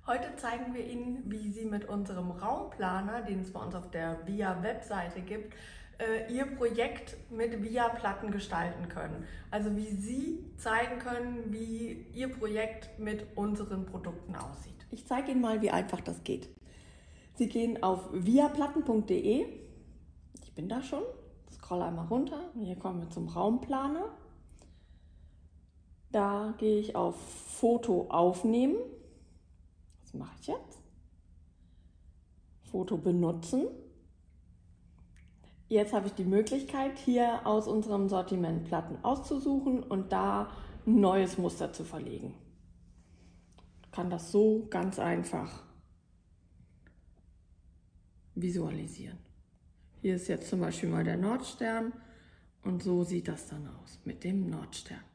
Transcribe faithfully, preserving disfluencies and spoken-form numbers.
Heute zeigen wir Ihnen, wie Sie mit unserem Raumplaner, den es bei uns auf der V I A-Webseite gibt, Ihr Projekt mit V I A-Platten gestalten können. Also wie Sie zeigen können, wie Ihr Projekt mit unseren Produkten aussieht. Ich zeige Ihnen mal, wie einfach das geht. Sie gehen auf viaplatten punkt de. Ich bin da schon. Scroll einmal runter. Hier kommen wir zum Raumplaner. Da gehe ich auf Foto aufnehmen. Das mache ich jetzt. Foto benutzen. Jetzt habe ich die Möglichkeit, hier aus unserem Sortiment Platten auszusuchen und da ein neues Muster zu verlegen. Ich kann das so ganz einfach visualisieren. Hier ist jetzt zum Beispiel mal der Nordstern und so sieht das dann aus mit dem Nordstern.